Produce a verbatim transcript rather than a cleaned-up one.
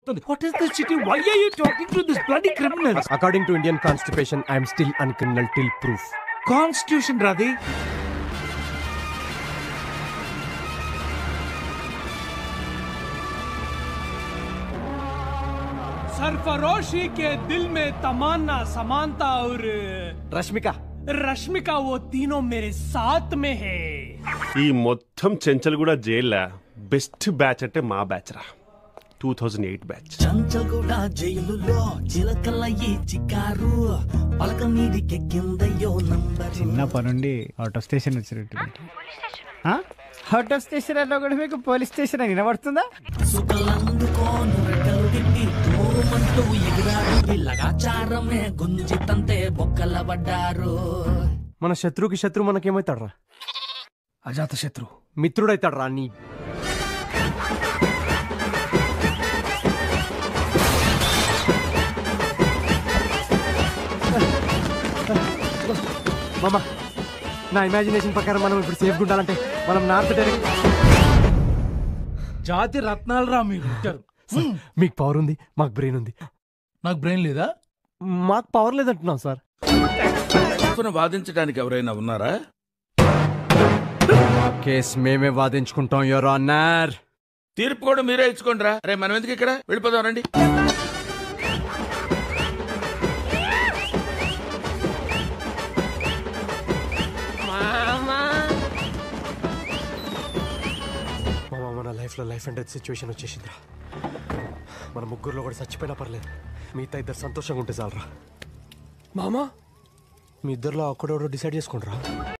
What is this city? Why are you talking to this bloody criminals? According to Indian Constitution, I am still uncriminal till proof. Constitution, Radhe. सरफरोशी के दिल में तमन्ना समानता और रश्मिका रश्मिका वो तीनों मेरे साथ में है ఈ మొత్తం చెంచల్గూడ జైల్లో బెస్ట్ బ్యాచ్ అంటే మా బ్యాచ్ రా two thousand eight batch Chanchalguda జైలులో చిలకలయ్యి చికారు పలక మీదికి కిందయ్యో నంబర్ చిన్న పనుండి అవుట్ ఆఫ్ స్టేషన్ వచ్చినట్టు అవుట్ ఆఫ్ స్టేషన్ అన్నా కూడా మీకు పోలీస్ స్టేషన్ అని వినబడుతుందా సుఖలందుకోను రెక్కలు తిట్టి తోమంటూ ఎగిరాడు లగాచారమే గుంజితంతే బొక్కల పడ్డారు మన శత్రువుకి శత్రువు మనకేమవుతాడ్రా అజాత శత్రు మిత్రుడైతాడ్రా నీ మామా నా ఇమాజినేషన్ ప్రకారం మనం ఇప్పుడు సేఫ్గా ఉండాలంటే మనం నార్త్ డైరెక్ట్ జాతి రత్నాలు రా మీరు మీకు పవర్ ఉంది మాకు బ్రెయిన్ ఉంది నాకు బ్రెయిన్ లేదా మాకు పవర్ లేదంటున్నాం సార్ వాదించడానికి ఎవరైనా ఉన్నారా కేస్ మేమే వాదించుకుంటాం యువర్ ఆనర్ తీర్పు కూడా మీరే ఇచ్చుకోండి రా రే మనం ఎందుకు ఇక్కడ వెళ్ళిపోదాం రండి మన లైఫ్లో లైఫ్ అండ్ డెత్ సిచ్యువేషన్ వచ్చేసిందిరా మన ముగ్గురులో కూడా చచ్చిపోయినా పర్లేదు మిగతా ఇద్దరు సంతోషంగా ఉంటే చాలరా మామా మీ ఇద్దరులో ఒక్కడెవడో డిసైడ్ చేసుకుంటారా